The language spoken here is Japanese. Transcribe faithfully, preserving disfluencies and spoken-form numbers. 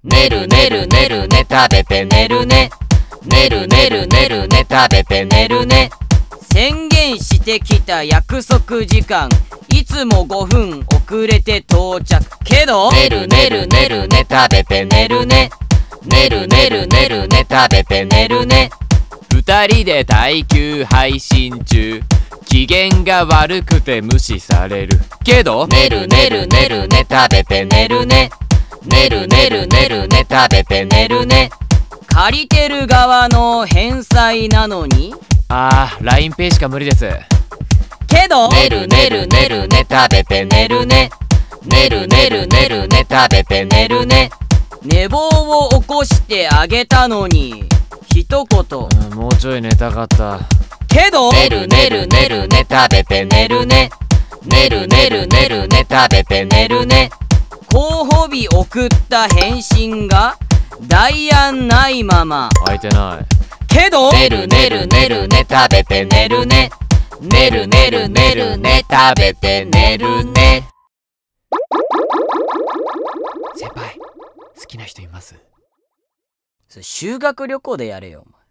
ねるねるねるね食べて寝るね。ねるねるねるね食べて寝るね。 宣言してきた約束時間、いつもごふん遅れて到着。けどねるねるねるね食べて寝るね。ねるねるねるね食べて寝るね。 二人で耐久配信中、機嫌が悪くて無視される。けどねるねるねるね食べて寝るね。ねるねるねるね食べて寝るね。 借りてる側の返済なのに、 あー ライン ペイしか無理です。 けどねるねるねるね食べて寝るね。ねるねるねるね食べて寝るね。 寝坊を起こしてあげたのに一言、 うん、もうちょい寝たかった。 けどねるねるねるね食べて寝るね。ねるねるねるね食べて寝るね。 候補日送った返信が代案ないまま。 開いてない。 けどねるねるねるね食べて寝るね。ねるねるねるね食べて寝るね。 先輩、好きな人います？ それ修学旅行でやれよお前。